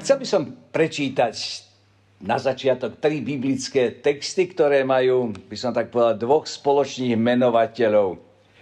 Chcel by som prečítať na začiatok 3 biblické texty, ktoré majú, by som tak povedal, 2 spoločných menovateľov.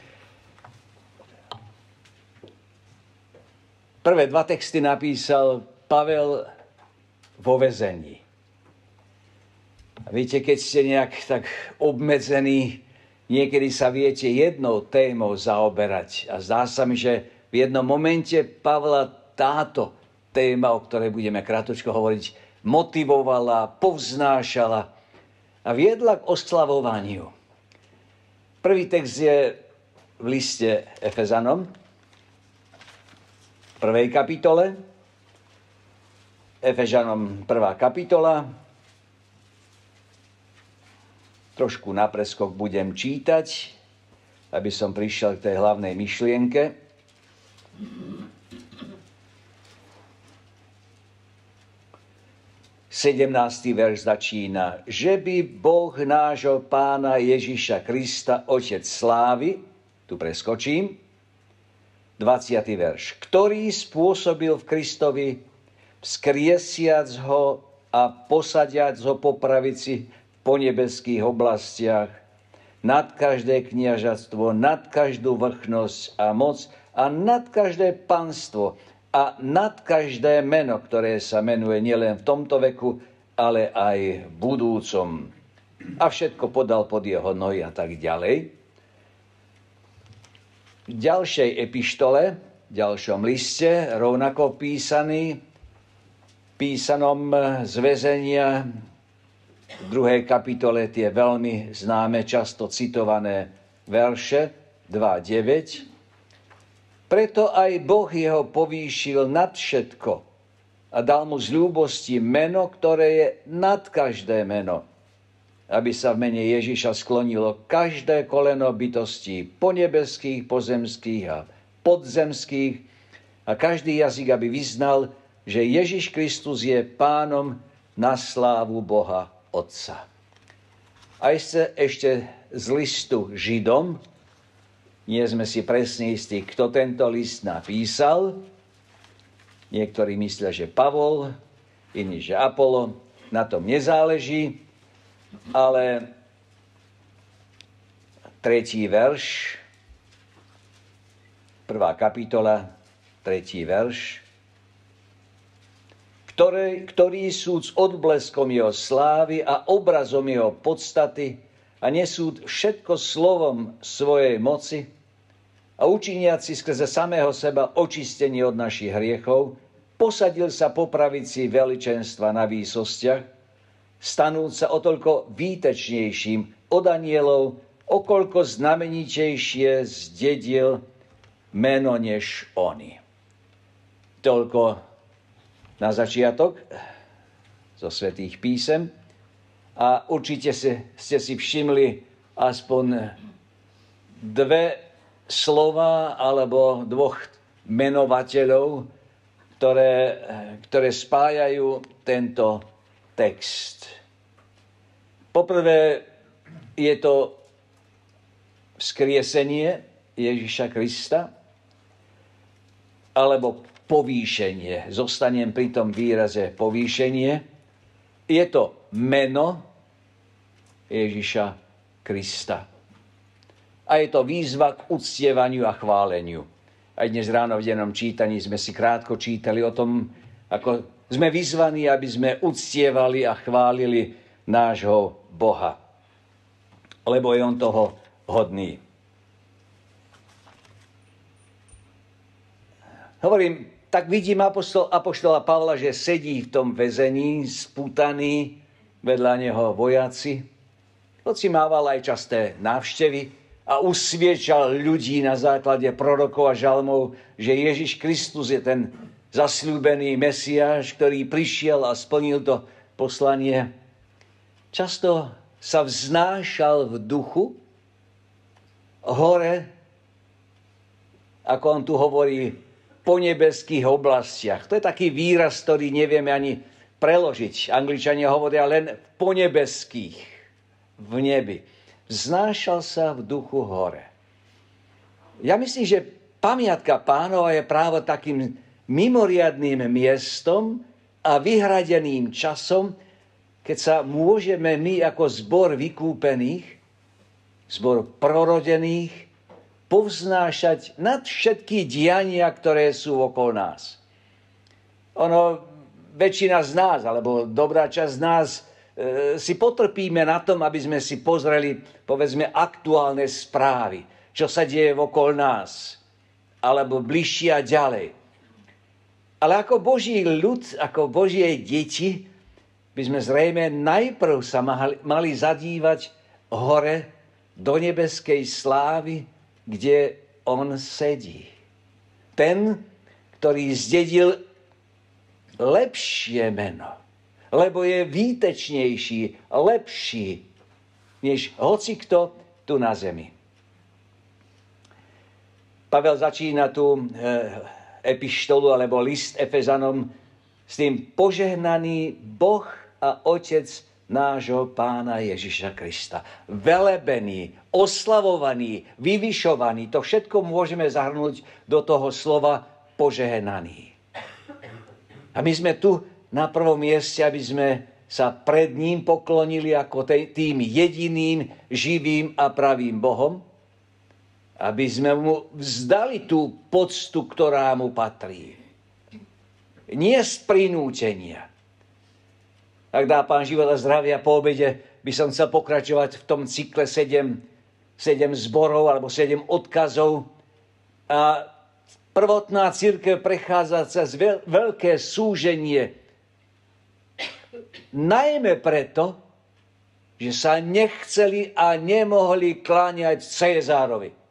Prvé 2 texty napísal Pavel vo väzení. A viete, keď ste nejak tak obmedzení, niekedy sa viete jednou témou zaoberať. A zdá sa mi, že v jednom momente Pavla táto téma, o ktorej budeme krátko hovoriť, motivovala, povznášala a viedla k oslavovaniu. Prvý text je v liste Efezanom, v 1. kapitole. Efežanom 1. kapitola. Trošku na preskok budem čítať, aby som prišiel k tej hlavnej myšlienke. Sedemnácty verš začína, že by Boh nášho Pána Ježiša Krista, Otec slávy, tu preskočím, 20. verš, ktorý spôsobil v Kristovi, vzkriesiac ho a posadiac ho po pravici po nebeských oblastiach, nad každé kniežatstvo, nad každú vrchnosť a moc a nad každé panstvo a nad každé meno, ktoré sa menuje nielen v tomto veku, ale aj v budúcom. A všetko podal pod jeho nohy a tak ďalej. V ďalšej epištole, v ďalšom liste, rovnako písanom z väzenia, v 2. kapitole tie veľmi známe, často citované verše 2.9. Preto aj Boh jeho povýšil nad všetko a dal mu z ľúbosti meno, ktoré je nad každé meno, aby sa v mene Ježiša sklonilo každé koleno bytostí ponebeských, pozemských a podzemských a každý jazyk, aby vyznal, že Ježiš Kristus je Pánom na slávu Boha Otca. A ešte z listu Židom, nie sme si presne istí, kto tento list napísal. Niektorí myslia, že Pavol, iní, že Apolo. Na tom nezáleží. Ale 3. verš, 1. kapitola, 3. verš, ktorý súd s odbleskom jeho slávy a obrazom jeho podstaty a nesúd všetko slovom svojej moci a učiniaci skrze samého seba očistenie od našich hriechov, posadil sa po pravici veličenstva na výsostiach, stanúť sa o toľko výtečnejším od anielov, okoľko znamenitejšie zdedil meno než oni. Toľko na začiatok zo svätých písem. A určite ste si všimli aspoň 2 slova alebo 2 menovateľov, ktoré spájajú tento text. Poprvé je to vzkriesenie Ježiša Krista alebo povýšenie. Zostanem pri tom výraze povýšenie. Je to meno Ježiša Krista. A je to výzva k uctievaniu a chváleniu. Aj dnes ráno v dennom čítaní sme si krátko čítali o tom, ako sme vyzvaní, aby sme uctievali a chválili nášho Boha. Lebo je on toho hodný. Hovorím, tak vidím apoštola Pavla, že sedí v tom väzení, spútaný, vedľa neho vojaci. Hoci mával aj časté návštevy a usviedčal ľudí na základe prorokov a žalmov, že Ježiš Kristus je ten zasľúbený Mesiáš, ktorý prišiel a splnil to poslanie. Často sa vznášal v duchu hore, ako on tu hovorí, po nebeských oblastiach. To je taký výraz, ktorý nevieme ani preložiť. Angličania hovoria len po nebeských, v nebi. Vznášal sa v duchu hore. Ja myslím, že pamiatka Pánova je práve takým mimoriadnym miestom, a vyhradeným časom, keď sa môžeme my ako zbor vykúpených, zbor prorodených, povznášať nad všetky diania, ktoré sú okolo nás. Väčšina z nás, alebo dobrá časť z nás, si potrpíme na tom, aby sme si pozreli, povedzme, aktuálne správy, čo sa deje okolo nás, alebo bližšie a ďalej. Ale ako Boží ľud, ako Božie deti, by sme zrejme najprv sa mali zadívať hore do nebeskej slávy, kde on sedí. Ten, ktorý zdedil lepšie meno, lebo je výtečnejší, lepší, než hocikto tu na zemi. Pavel začína tu epištolu alebo list Efezanom s tým: požehnaný Boh a Otec nášho Pána Ježiša Krista. Velebený, oslavovaný, vyvyšovaný. To všetko môžeme zahrnúť do toho slova požehnaný. A my sme tu na prvom mieste, aby sme sa pred ním poklonili ako tým jediným, živým a pravým Bohom, aby sme mu vzdali tú poctu, ktorá mu patrí. Nie z prinútenia. Ak dá Pán život a zdravia, po obede by som chcel pokračovať v tom cykle 7 zborov alebo 7 odkazov. A prvotná cirkev prechádza cez veľké súženie. Najmä preto, že sa nechceli a nemohli kláňať Cézárovi,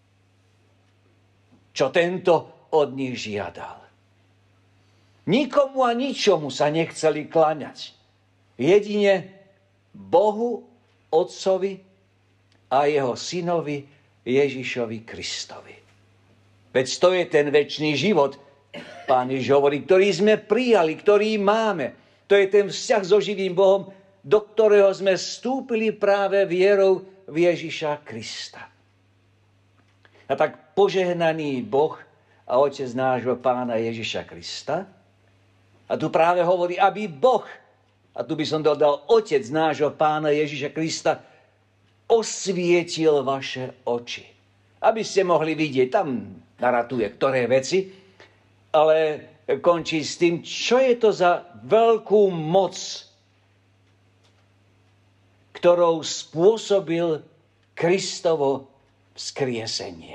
čo tento od nich žiadal. Nikomu a ničomu sa nechceli kláňať. Jedine Bohu, Otcovi a jeho synovi Ježišovi Kristovi. Veď to je ten večný život, Pán Ježiš hovorí, ktorý sme prijali, ktorý máme. To je ten vzťah so živým Bohom, do ktorého sme vstúpili práve vierou v Ježiša Krista. A tak požehnaný Boh a Otec nášho Pána Ježiša Krista. A tu práve hovorí, aby Boh, a tu by som dodal Otec nášho Pána Ježiša Krista, osvietil vaše oči. Aby ste mohli vidieť, tam naratuje ktoré veci, ale končí s tým, čo je to za veľkú moc, ktorou spôsobil Kristovo vzkriesenie.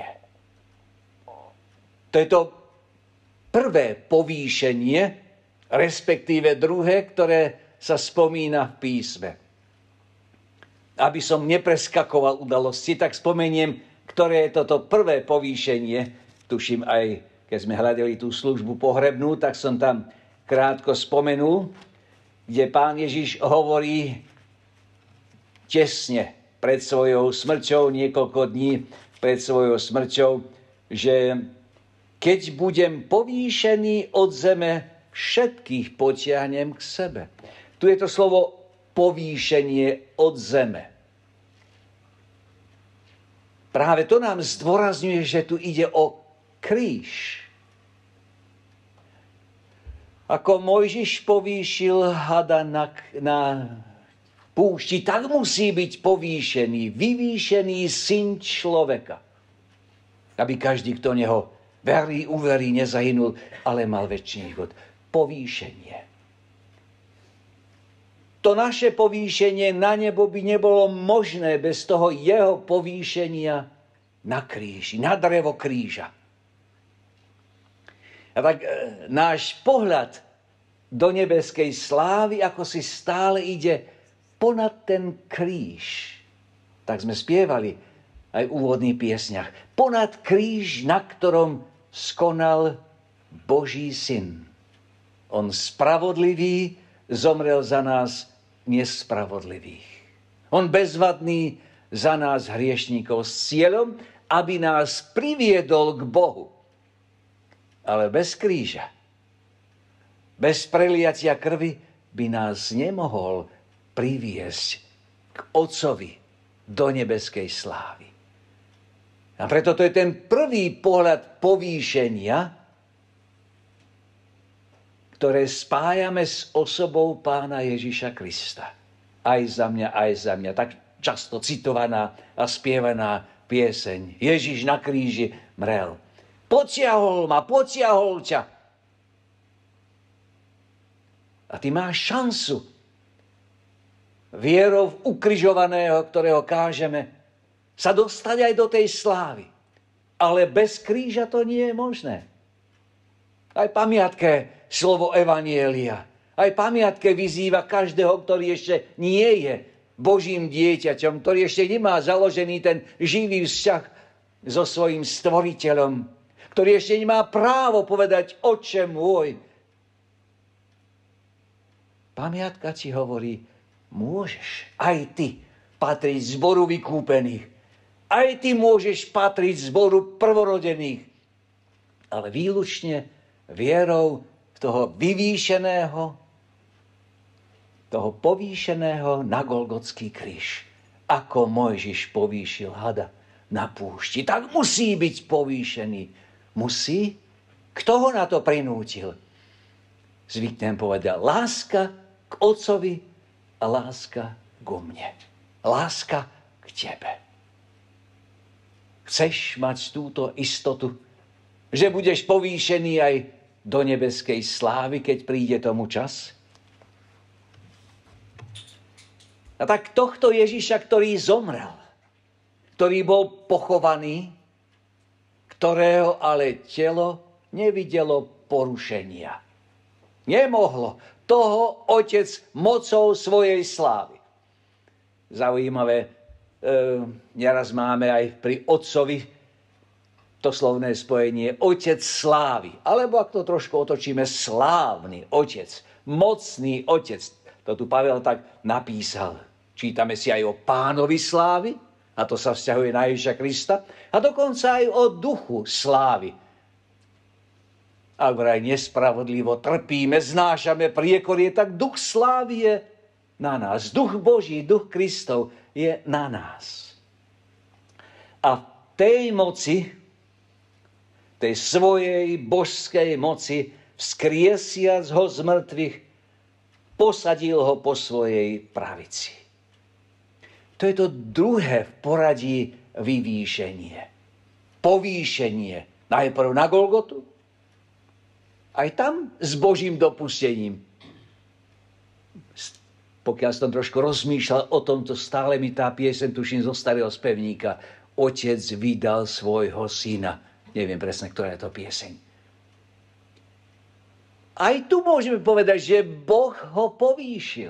To je to prvé povýšenie, respektíve druhé, ktoré sa spomína v písme. Aby som nepreskakoval udalosti, tak spomeniem, ktoré je toto prvé povýšenie. Tuším aj, keď sme hľadali tú službu pohrebnú, tak som tam krátko spomenul, kde Pán Ježiš hovorí tesne pred svojou smrťou, niekoľko dní pred svojou smrťou, že keď budem povýšený od zeme, všetkých potiahnem k sebe. Tu je to slovo povýšenie od zeme. Práve to nám zdôrazňuje, že tu ide o kríž. Ako Mojžiš povýšil hada na púšti, tak musí byť povýšený, vyvýšený syn človeka. Aby každý, kto neho verí, uverí, nezahynul, ale mal večný život. Povýšenie. To naše povýšenie na nebo by nebolo možné bez toho jeho povýšenia na kríži, na drevo kríža. A tak náš pohľad do nebeskej slávy, ako si stále ide ponad ten kríž. Tak sme spievali aj v úvodných piesňach. Ponad kríž, na ktorom skonal Boží syn. On spravodlivý zomrel za nás nespravodlivých. On bezvadný za nás hriešníkov s cieľom, aby nás priviedol k Bohu. Ale bez kríža, bez preliatia krvi by nás nemohol priviesť k Otcovi do nebeskej slávy. A preto to je ten prvý pohľad povýšenia, ktoré spájame s osobou Pána Ježiša Krista. Aj za mňa, tak často citovaná a spievaná pieseň. Ježiš na kríži mrel. Potiahol ťa. A ty máš šancu vierou v ukrižovaného, ktorého kážeme, sa dostať aj do tej slávy. Ale bez kríža to nie je možné. Aj pamiatke slovo Evanielia. Aj pamiatke vyzýva každého, ktorý ešte nie je Božím dieťaťom, ktorý ešte nemá založený ten živý vzťah so svojím stvoriteľom, ktorý ešte nemá právo povedať: Otče môj. Pamiatka ti hovorí: môžeš aj ty patriť zboru vykúpených. Aj ty môžeš patriť zboru prvorodených. Ale výlučne vierou v toho vyvýšeného, toho povýšeného na Golgotský kríž. Ako Mojžiš povýšil hada na púšti, tak musí byť povýšený. Musí? Kto ho na to prinútil? Zvyknem povedať: láska k Otcovi a láska ku mne. Láska k tebe. Chceš mať túto istotu, že budeš povýšený aj do nebeskej slávy, keď príde tomu čas? A tak tohto Ježiša, ktorý zomrel, ktorý bol pochovaný, ktorého ale telo nevidelo porušenia. Nemohlo. Toho Otec mocou svojej slávy. Zaujímavé, neraz máme aj pri Otcovi to slovné spojenie Otec slávy. Alebo ak to trošku otočíme, slávny Otec, mocný Otec. To tu Pavel tak napísal. Čítame si aj o Pánovi slávy, a to sa vzťahuje na Ježiša Krista, a dokonca aj o duchu slávy. Ak vraj nespravodlivo trpíme, znášame priekorie, tak duch slávy je na nás. Duch Boží, duch Kristov je na nás. A v tej moci, tej svojej božskej moci, vzkriesiac ho z mŕtvych, posadil ho po svojej pravici. To je to druhé v poradí vyvýšenie. Povýšenie. Najprv na Golgotu, aj tam s Božím dopustením. Pokiaľ som trošku rozmýšľal o tomto, stále mi tá pieseň, tuším zo starého spevníka, Otec vydal svojho syna. Neviem presne, ktorá je to pieseň. Aj tu môžeme povedať, že Boh ho povýšil.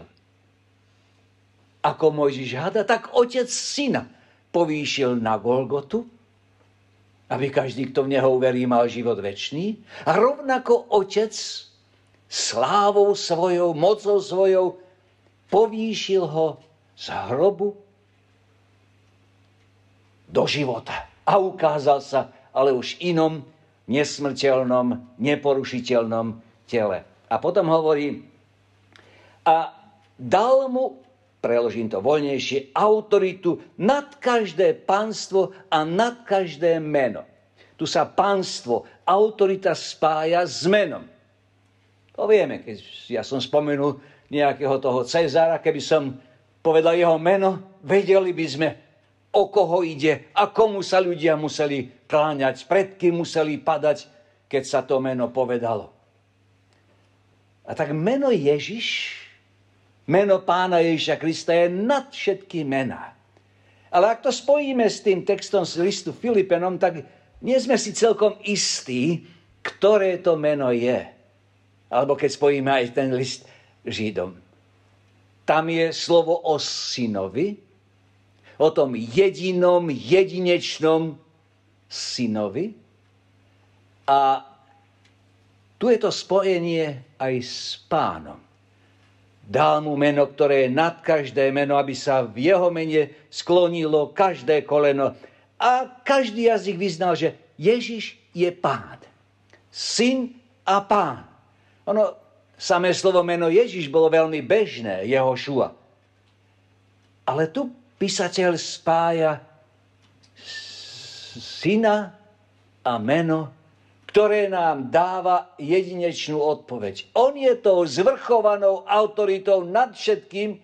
Ako Mojžiš hada, tak Otec syna povýšil na Golgotu, aby každý, kto v neho uverí, mal život večný. A rovnako Otec slávou svojou, mocou svojou povýšil ho z hrobu do života. A ukázal sa ale už inom, nesmrteľnom, neporušiteľnom tele. A potom hovorí: a dal mu, preložím to voľnejšie, autoritu nad každé panstvo a nad každé meno. Tu sa panstvo, autorita spája s menom. To vieme, keď ja som spomenul nejakého toho Cezára, keby som povedal jeho meno, vedeli by sme, o koho ide a komu sa ľudia museli kláňať, pred kým museli padať, keď sa to meno povedalo. A tak meno Ježiš, meno Pána Ježiša Krista je nad všetky mená. Ale ak to spojíme s tým textom z listu Filipenom, tak nie sme si celkom istí, ktoré to meno je. Alebo keď spojíme aj ten list Židom. Tam je slovo o synovi, o tom jedinom, jedinečnom synovi. A tu je to spojenie aj s Pánom. Dal mu meno, ktoré je nad každé meno, aby sa v jeho mene sklonilo každé koleno. A každý jazyk vyznal, že Ježiš je Pán. Syn a Pán. Ono, samé slovo meno Ježiš bolo veľmi bežné, Jehošua. Ale tu písateľ spája syna a meno, ktoré nám dáva jedinečnú odpoveď. On je tou zvrchovanou autoritou nad všetkým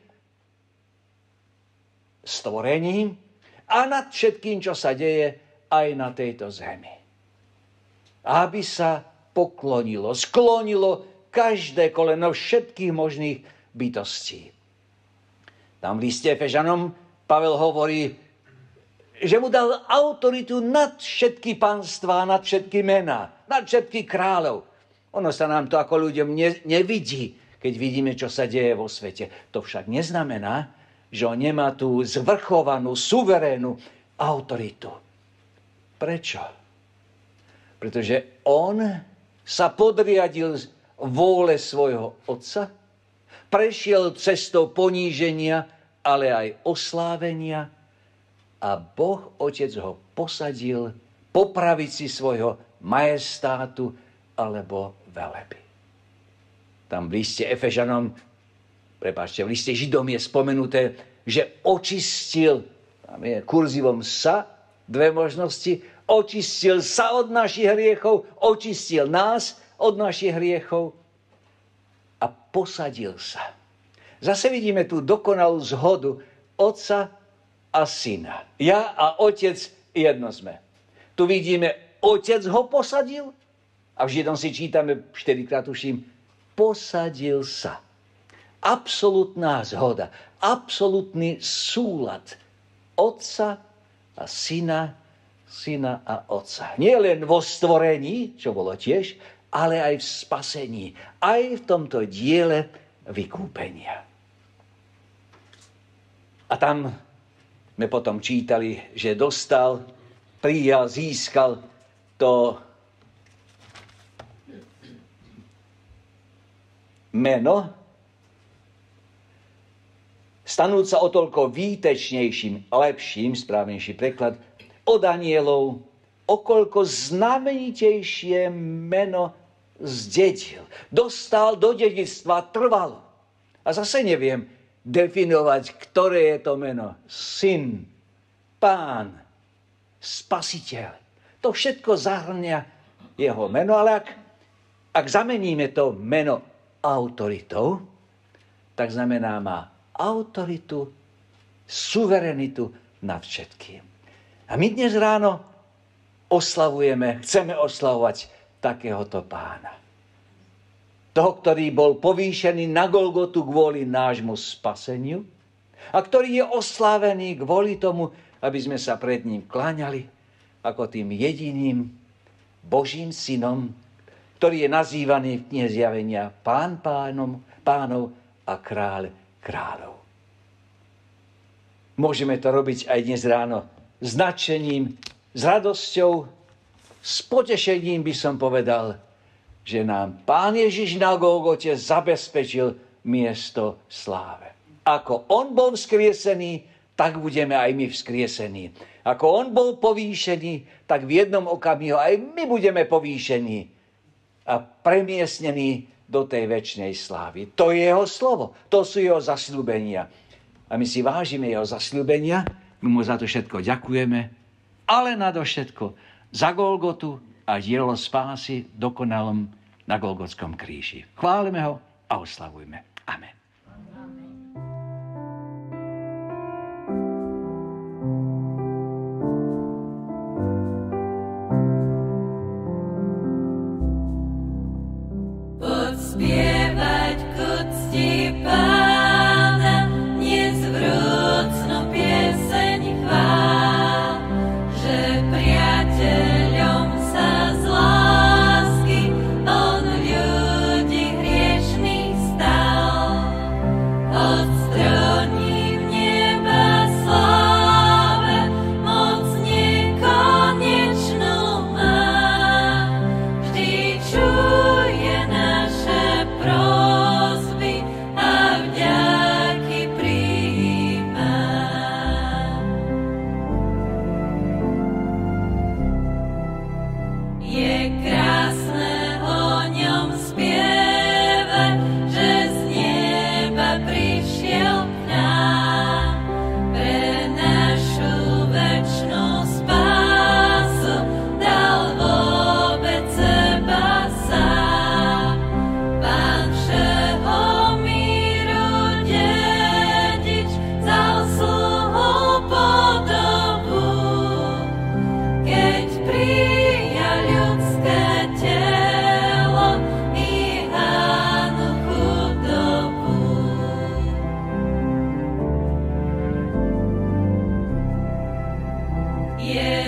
stvorením a nad všetkým, čo sa deje aj na tejto zemi. Aby sa poklonilo, sklonilo každé koleno všetkých možných bytostí. Tam v liste Efežanom Pavel hovorí, že mu dal autoritu nad všetky panstvá, nad všetky mená, nad všetky kráľov. Ono sa nám to ako ľuďom nevidí, keď vidíme, čo sa deje vo svete. To však neznamená, že on nemá tú zvrchovanú, suverénnu autoritu. Prečo? Pretože on sa podriadil vôle svojho otca, prešiel cestou poníženia, ale aj oslávenia, a Boh Otec ho posadil po pravici svojho majestátu alebo veleby. Tam v liste Efežanom, v liste Židom je spomenuté, že očistil, tam je kurzivom sa, dve možnosti, očistil sa od našich hriechov, očistil nás od našich hriechov a posadil sa. Zase vidíme tú dokonalú zhodu Otca a Syna. Ja a Otec jedno sme. Tu vidíme, Otec ho posadil a v Židom si čítame 4-krát tuším, posadil sa. Absolutná zhoda, absolútny súlad Otca a Syna, Syna a Otca. Nie len vo stvorení, čo bolo tiež, ale aj v spasení, aj v tomto diele vykúpenia. A tam sme potom čítali, že dostal, prijal, získal to meno, stanúť sa o toľko výtečnejším, lepším, správnejší preklad, od anielov, okoľko znamenitejšie meno zdedil. Dostal do dedičstva trvalo. A zase neviem definovať, ktoré je to meno. Syn, Pán, Spasiteľ. To všetko zahrňa jeho meno, ale ak zameníme to meno autoritou, tak znamená má autoritu, suverenitu nad všetkým. A my dnes ráno chceme oslavovať takéhoto Pána. Toho, ktorý bol povýšený na Golgotu kvôli nášmu spaseniu a ktorý je oslávený kvôli tomu, aby sme sa pred ním kláňali ako tým jediným Božím synom, ktorý je nazývaný v knihe Zjavenia Pán pánov a Kráľ kráľov. Môžeme to robiť aj dnes ráno s nadšením, s radosťou, s potešením by som povedal, že nám Pán Ježiš na Golgote zabezpečil miesto sláve. Ako on bol vzkriesený, tak budeme aj my vzkriesení. Ako on bol povýšený, tak v jednom okamihu aj my budeme povýšení a premiestnení do tej večnej slávy. To je jeho slovo, to sú jeho zasľúbenia. A my si vážime jeho zasľúbenia, my mu za to všetko ďakujeme, ale nadovšetko za Golgotu a dielo spásy dokonalom na Golgotskom kríži. Chválime ho a oslavujme. Amen. Podspievať k úcti Pána nezvrúcnu pieseň chvál, že priateľom sa z lásky on ľudí hriešných stal.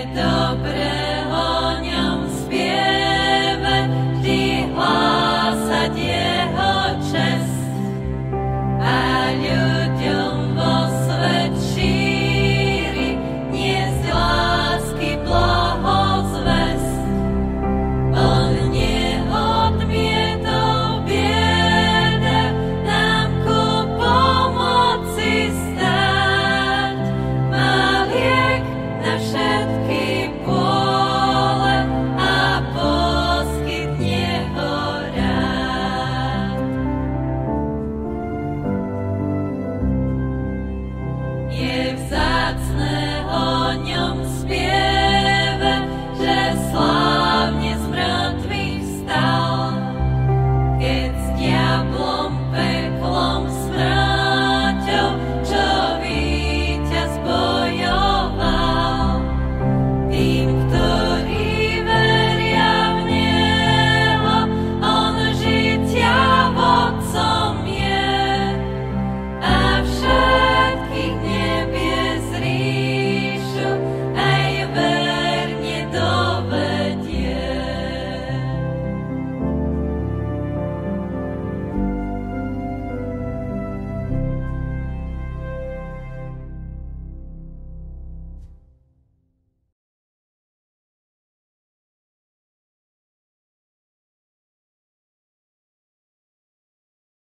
dobre o ňom spievať, vždy hlásať jeho česť a ľuďom vo svet šíri niesť lásky blahozvesť. On neodmietol biede nám ku pomoci stáť. Má liek na všetky bôle a poskytne ho rád. Je vzácny